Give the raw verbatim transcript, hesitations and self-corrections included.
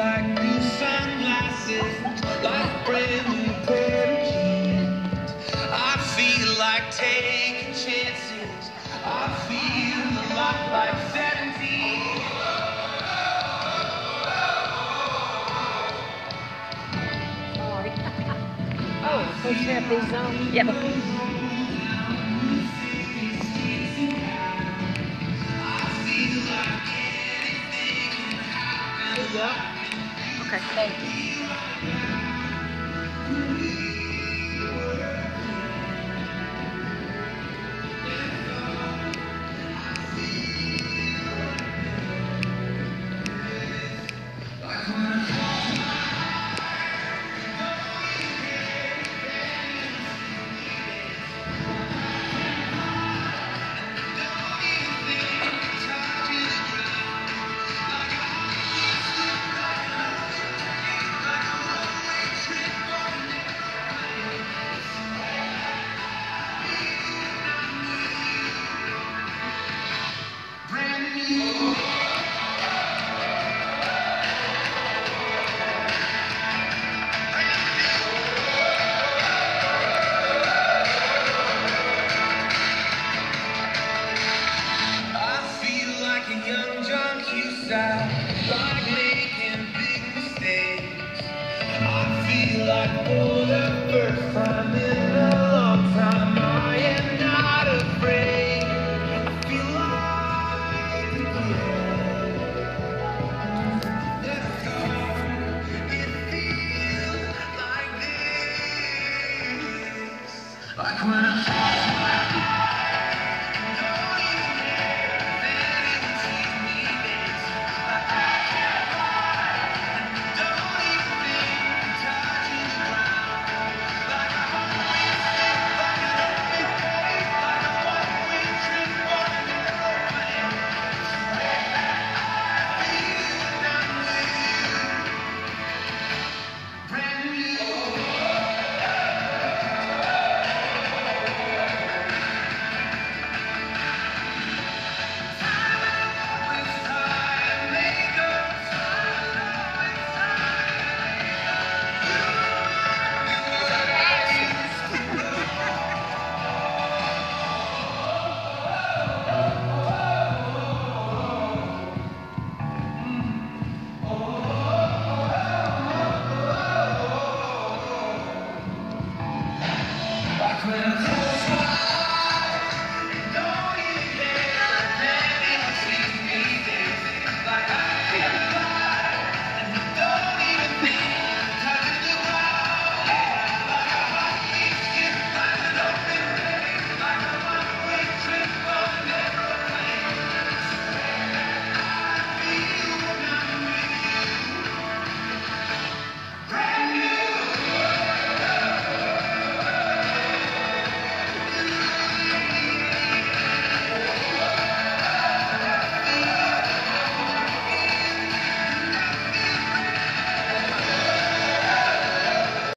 like new sunglasses, like brand new pair of jeans. I feel like taking chances. I feel a lot like seventeen. Oh, so snap these on? Yep. Okay. Thank you. Young John Cusack, like making big mistakes. I feel like for the first time in